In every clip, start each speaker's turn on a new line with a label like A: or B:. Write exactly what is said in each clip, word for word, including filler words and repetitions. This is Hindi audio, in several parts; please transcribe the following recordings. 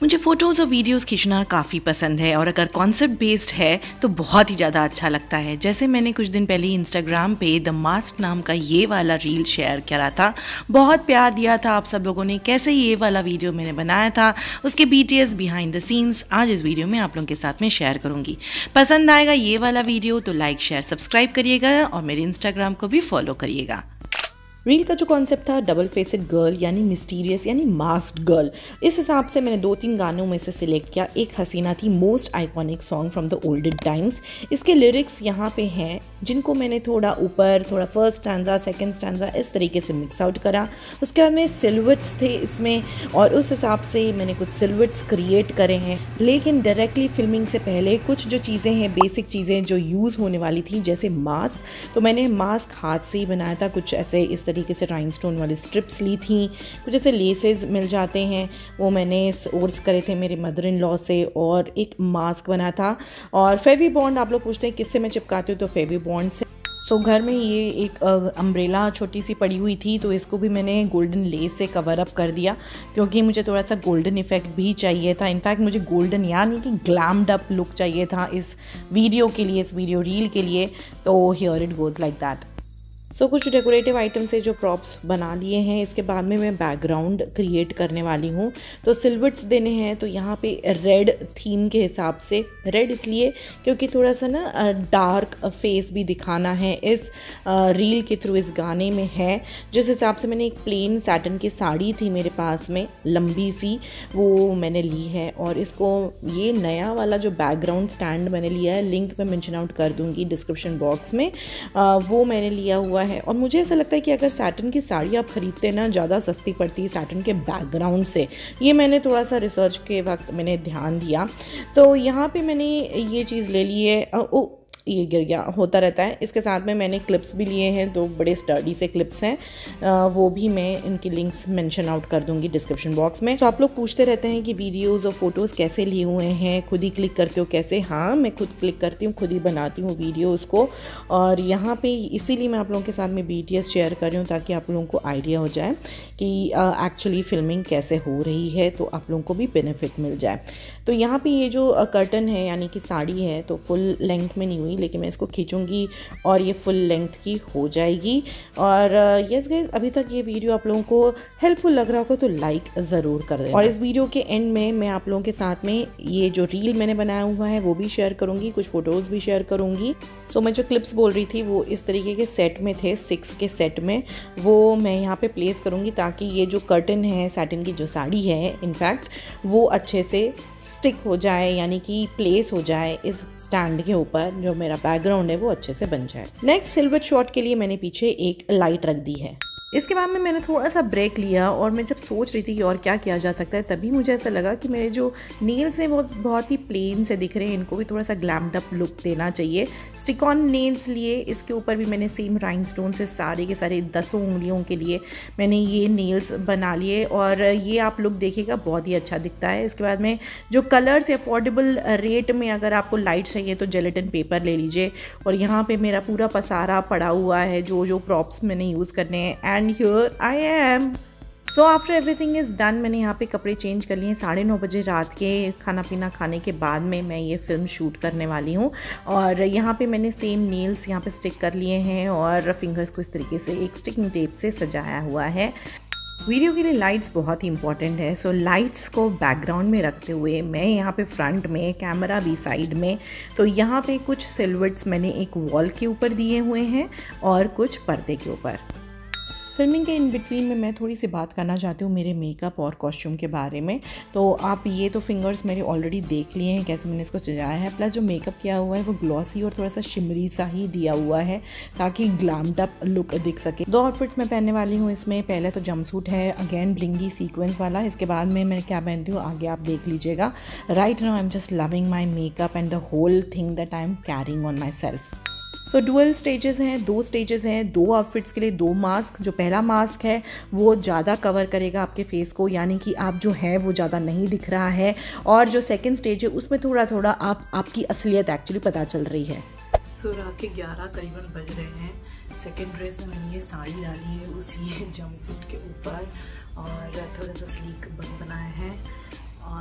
A: मुझे फ़ोटोज़ और वीडियोस खींचना काफ़ी पसंद है और अगर कॉन्सेप्ट बेस्ड है तो बहुत ही ज़्यादा अच्छा लगता है। जैसे मैंने कुछ दिन पहले इंस्टाग्राम पे द मास्क नाम का ये वाला रील शेयर करा था, बहुत प्यार दिया था आप सब लोगों ने। कैसे ये वाला वीडियो मैंने बनाया था, उसके बीटीएस बिहाइंड द सीन्स आज इस वीडियो में आप लोगों के साथ में शेयर करूँगी। पसंद आएगा ये वाला वीडियो तो लाइक शेयर सब्सक्राइब करिएगा और मेरे इंस्टाग्राम को भी फॉलो करिएगा। रील का जो कॉन्सेप्ट था डबल फेसेड गर्ल यानी मिस्टीरियस यानी मास्क्ड गर्ल, इस हिसाब से मैंने दो तीन गानों में से सिलेक्ट किया। एक हसीना थी, most iconic song from the olded times. इसके लिरिक्स यहाँ पे हैं जिनको मैंने थोड़ा ऊपर थोड़ा फर्स्ट स्टैंजा सेकंड स्टैंजा इस तरीके से मिक्स आउट करा। उसके बाद में सिलुएट्स थे इसमें और उस हिसाब से मैंने कुछ सिलुएट्स क्रिएट करे हैं। लेकिन डायरेक्टली फिल्मिंग से पहले कुछ जो चीज़ें हैं, बेसिक चीज़ें जो यूज़ होने वाली थी, जैसे मास्क, तो मैंने मास्क हाथ से ही बनाया था। कुछ ऐसे इस तरीके से राइनस्टोन वाली स्ट्रिप्स ली थी, कुछ ऐसे लेसेस मिल जाते हैं वो मैंने सोर्स करे थे मेरे मदर इन लॉ से, और एक मास्क बना था। और फेवी बॉन्ड, आप लोग पूछते हैं किससे मैं चिपकाती हूँ, तो फेवी बॉन्ड से। सो घर में ये एक अम्ब्रेला छोटी सी पड़ी हुई थी तो इसको भी मैंने गोल्डन लेस से कवर अप कर दिया क्योंकि मुझे थोड़ा सा गोल्डन इफेक्ट भी चाहिए था। इनफैक्ट मुझे गोल्डन यानी कि ग्लैम्ड अप लुक चाहिए था इस वीडियो के लिए, इस वीडियो रील के लिए। तो here it goes like that. So so, कुछ डेकोरेटिव आइटम से जो प्रॉप्स बना लिए हैं। इसके बाद में मैं बैकग्राउंड क्रिएट करने वाली हूँ। तो सिल्वर्स देने हैं तो यहाँ पे रेड थीम के हिसाब से, रेड इसलिए क्योंकि थोड़ा सा ना डार्क फेस भी दिखाना है इस रील के थ्रू, इस गाने में है। जिस हिसाब से मैंने एक प्लेन सैटन की साड़ी थी मेरे पास में लंबी सी, वो मैंने ली है। और इसको ये नया वाला जो बैकग्राउंड स्टैंड मैंने लिया है, लिंक मैं मेंशन आउट कर दूँगी डिस्क्रिप्शन बॉक्स में, आ, वो मैंने लिया हुआ है। और मुझे ऐसा लगता है कि अगर सैटन की साड़ी आप खरीदते हैं ना, ज़्यादा सस्ती पड़ती है सैटन के बैकग्राउंड से। ये मैंने थोड़ा सा रिसर्च के वक्त मैंने ध्यान दिया। तो यहाँ पे मैंने ये चीज़ ले ली है। ओ ये गिर गया, होता रहता है। इसके साथ में मैंने क्लिप्स भी लिए हैं, दो बड़े स्टडी से क्लिप्स हैं, आ, वो भी मैं इनकी लिंक्स मेंशन आउट कर दूंगी डिस्क्रिप्शन बॉक्स में। तो आप लोग पूछते रहते हैं कि वीडियोस और फोटोज़ कैसे लिए हुए हैं, खुद ही क्लिक करते हो कैसे? हाँ, मैं खुद क्लिक करती हूँ, खुद ही बनाती हूँ वीडियोज़ को। और यहाँ पे इसीलिए मैं आप लोगों के साथ में बीटीएस शेयर कर रही हूँ ताकि आप लोगों को आइडिया हो जाए कि एक्चुअली फिल्मिंग कैसे हो रही है, तो आप लोगों को भी बेनिफिट मिल जाए। तो यहाँ पे ये जो कर्टन है यानी कि साड़ी है तो फुल लेंथ में नहीं हुई, लेकिन मैं इसको खींचूंगी और ये फुल लेंथ की हो जाएगी। और यस गाइस, अभी तक ये वीडियो आप लोगों को हेल्पफुल लग रहा होगा तो लाइक ज़रूर कर देना। और इस वीडियो के एंड में मैं आप लोगों के साथ में ये जो रील मैंने बनाया हुआ है वो भी शेयर करूँगी, कुछ फ़ोटोज़ भी शेयर करूँगी। सो मैं जो क्लिप्स बोल रही थी वो इस तरीके के सेट में थे, सिक्स के सेट में, वो मैं यहाँ पे प्लेस करूँगी ताकि ये जो कर्टन है, सैटिन की जो साड़ी है इनफैक्ट, वो अच्छे से स्टिक हो जाए, यानी कि प्लेस हो जाए इस स्टैंड के ऊपर। जो मेरा बैकग्राउंड है वो अच्छे से बन जाए। नेक्स्ट सिल्वर शॉट के लिए मैंने पीछे एक लाइट रख दी है। इसके बाद में मैंने थोड़ा सा ब्रेक लिया और मैं जब सोच रही थी कि और क्या किया जा सकता है, तभी मुझे ऐसा लगा कि मेरे जो नेल्स हैं वो बहुत ही प्लेन से दिख रहे हैं, इनको भी थोड़ा सा ग्लैम्ड अप लुक देना चाहिए। स्टिक ऑन नेल्स लिए, इसके ऊपर भी मैंने सेम राइनस्टोन से सारे के सारे दसों उंगलियों के लिए मैंने ये नेल्स बना लिए और ये आप लुक देखिएगा बहुत ही अच्छा दिखता है। इसके बाद में जो कलर्स अफोर्डेबल रेट में अगर आपको लाइट चाहिए तो जेलेटिन पेपर ले लीजिए। और यहाँ पर मेरा पूरा पसारा पड़ा हुआ है जो जो प्रॉप्स मैंने यूज़ करने हैं। And here I am. So after everything is done, मैंने यहाँ पे कपड़े चेंज कर लिए। साढ़े नौ बजे रात के खाना पीना खाने के बाद में मैं ये फिल्म शूट करने वाली हूँ। और यहाँ पे मैंने सेम नेल्स यहाँ पे स्टिक कर लिए हैं और फिंगर्स को इस तरीके से एक स्टिकिंग टेप से सजाया हुआ है। वीडियो के लिए लाइट्स बहुत ही इंपॉर्टेंट है। सो लाइट्स को बैकग्राउंड में रखते हुए मैं यहाँ पे फ्रंट में, कैमरा भी साइड में, तो यहाँ पे कुछ सिल्वर्स मैंने एक वॉल के ऊपर दिए हुए हैं और कुछ पर्दे के ऊपर। फिल्मिंग के इन बिटवीन में मैं थोड़ी सी बात करना चाहती हूँ मेरे मेकअप और कॉस्ट्यूम के बारे में। तो आप ये तो फिंगर्स मेरे ऑलरेडी देख लिए हैं कैसे मैंने इसको सजाया है, प्लस जो मेकअप किया हुआ है वो ग्लॉसी और थोड़ा सा शिमरी सा ही दिया हुआ है ताकि ग्लैम्ड अप लुक दिख सके। दो आउटफिट्स मैं पहनने वाली हूँ इसमें। पहले तो जंपसूट है, अगेन ब्लिंगी सीक्वेंस वाला। इसके बाद में मैं क्या पहनती हूँ आगे आप देख लीजिएगा। Right now I am just loving my makeup and the whole thing that I am carrying on my self. So dual stages हैं, दो स्टेजेस हैं, दो आउटफिट्स के लिए दो मास्क। जो पहला मास्क है वो ज़्यादा कवर करेगा आपके फेस को, यानी कि आप जो है वो ज़्यादा नहीं दिख रहा है। और जो सेकंड स्टेज है उसमें थोड़ा थोड़ा आप आपकी असलियत एक्चुअली पता चल रही है। सो so, रात के ग्यारह करीबन बज रहे हैं। सेकंड ड्रेस में मैंने ये साड़ी डाली है उसी जंपसूट के ऊपर और थोड़ा सा स्लीक बन बनाया है। और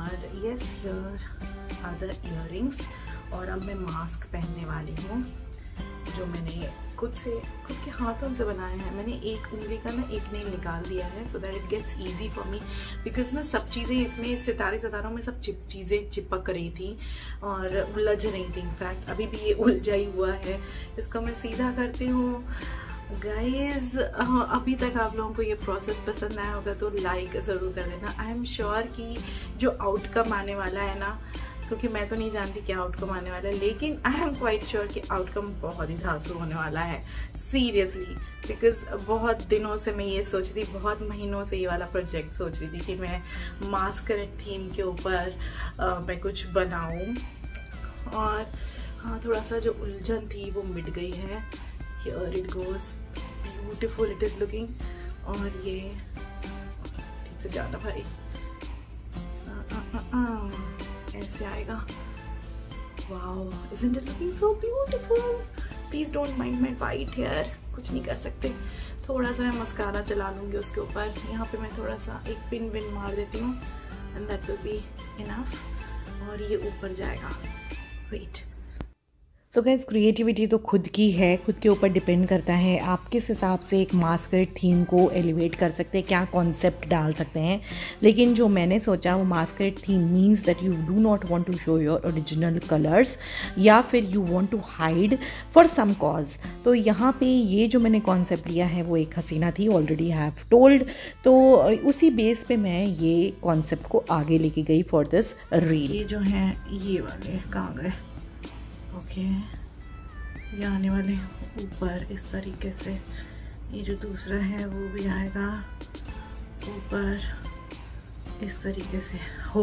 A: yes, here are the earrings. और अब मैं मास्क पहनने वाली हूँ जो मैंने खुद से खुद के हाथों से बनाया है। मैंने एक उंगली का ना एक नेल निकाल दिया है so that it gets easy for me, because ना सब चीज़ें इसमें सितारे सितारों में सब चिप चीज़ें चिपक रही थी और उलझ रही थी। इनफैक्ट अभी भी ये उलझा ही हुआ है। इसको मैं सीधा करती हूँ। गाइज, अभी तक आप लोगों को ये प्रोसेस पसंद आया होगा तो लाइक ज़रूर कर देना। आई एम श्योर कि जो आउटकम आने वाला है ना, क्योंकि मैं तो नहीं जानती क्या आउटकम आने वाला है, लेकिन आई एम क्वाइट श्योर कि आउटकम बहुत ही धांसू होने वाला है, सीरियसली। बिकॉज बहुत दिनों से मैं ये सोच रही, बहुत महीनों से ये वाला प्रोजेक्ट सोच रही थी कि मैं मास्करेड थीम के ऊपर मैं कुछ बनाऊं। और हाँ, थोड़ा सा जो उलझन थी वो मिट गई है। Here it goes, beautiful it is looking। और ये ठीक से जाना भाई, आ, आ, आ, आ, ऐसे आएगा। Wow, isn't it looking so beautiful? Please don't mind my white hair, कुछ नहीं कर सकते। थोड़ा सा मैं मस्कारा चला लूँगी उसके ऊपर। यहाँ पे मैं थोड़ा सा एक पिन विन मार देती हूँ and that will be enough। और ये ऊपर जाएगा। Wait,
B: सो गाइस, क्रिएटिविटी तो खुद की है, खुद के ऊपर डिपेंड करता है आप किस हिसाब से एक मास्करेड थीम को एलिवेट कर सकते हैं, क्या कॉन्सेप्ट डाल सकते हैं। लेकिन जो मैंने सोचा वो masquerade theme means that you do not want to show your original colours, या फिर you want to hide for some cause. तो यहाँ पे ये जो मैंने कॉन्सेप्ट लिया है वो एक हसीना थी, ऑलरेडी हैव टोल्ड। तो उसी बेस पे मैं ये कॉन्सेप्ट को आगे लेके गई फॉर दिस रील।
A: ये जो है ये वाले कहाँ गए? ओके, ये आने वाले ऊपर इस तरीके से। ये जो दूसरा है वो भी आएगा ऊपर इस तरीके से। हो,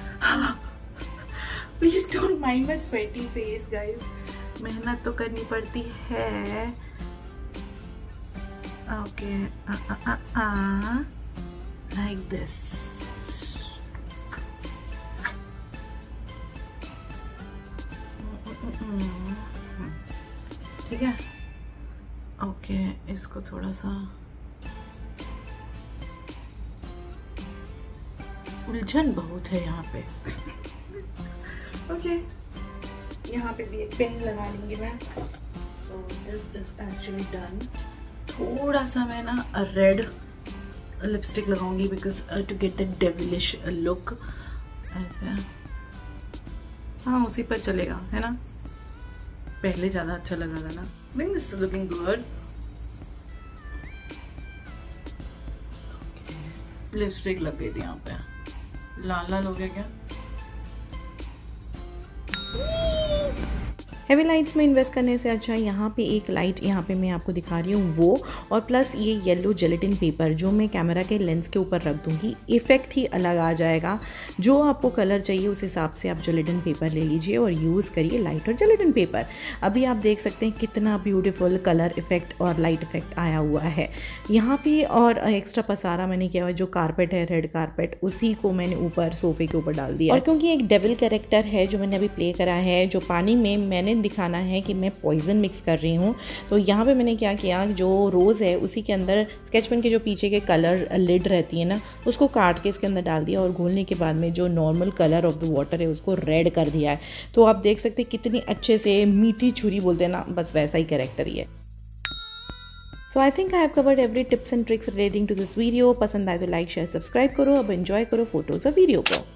A: please don't mind my sweaty face guys, मेहनत तो करनी पड़ती है। Okay, like this. ठीक है, ओके, इसको थोड़ा सा उलझन बहुत है यहाँ पे। ओके, यहाँ पे भी एक पेन लगा लूंगी मैं। So this is actually done. थोड़ा सा मैं ना रेड लिपस्टिक लगाऊंगी because to get the devilish look. ऐसे, हाँ, उसी पर चलेगा, है ना? पहले ज़्यादा अच्छा लगा था ना। I think this is looking good। Lipstick लग गई थी यहाँ पे, लाल लाल हो गया क्या?
B: हेवी लाइट्स में इन्वेस्ट करने से अच्छा यहाँ पे एक लाइट यहाँ पे मैं आपको दिखा रही हूँ वो, और प्लस ये येलो जेलेटिन पेपर जो मैं कैमरा के लेंस के ऊपर रख दूँगी, इफ़ेक्ट ही अलग आ जाएगा। जो आपको कलर चाहिए उस हिसाब से आप जेलेटिन पेपर ले लीजिए और यूज़ करिए लाइट और जेलेटिन पेपर। अभी आप देख सकते हैं कितना ब्यूटीफुल कलर इफेक्ट और लाइट इफेक्ट आया हुआ है यहाँ पे। और एक्स्ट्रा पसारा मैंने किया हुआ, जो कारपेट है रेड कारपेट, उसी को मैंने ऊपर सोफे के ऊपर डाल दिया। और क्योंकि एक डेविल कैरेक्टर है जो मैंने अभी प्ले करा है, जो पानी में मैंने दिखाना है कि मैं पॉइजन मिक्स कर रही हूँ, तो यहाँ पे मैंने क्या किया, जो रोज़ है उसी के अंदर स्केच पेन के जो पीछे के कलर लिड रहती है ना, उसको काट के इसके अंदर डाल दिया और घोलने के बाद में जो normal colour of the water है उसको रेड कर दिया है। तो आप देख सकते हैं कितनी अच्छे से मीठी छुरी बोलते हैं ना, बस वैसा ही कैरेक्टर ही है। So I think I have covered every tips and tricks relating to this video. पसंद आए तो लाइक शेयर सब्सक्राइब करो। अब एंजॉय करो फोटोज़ और वीडियो को।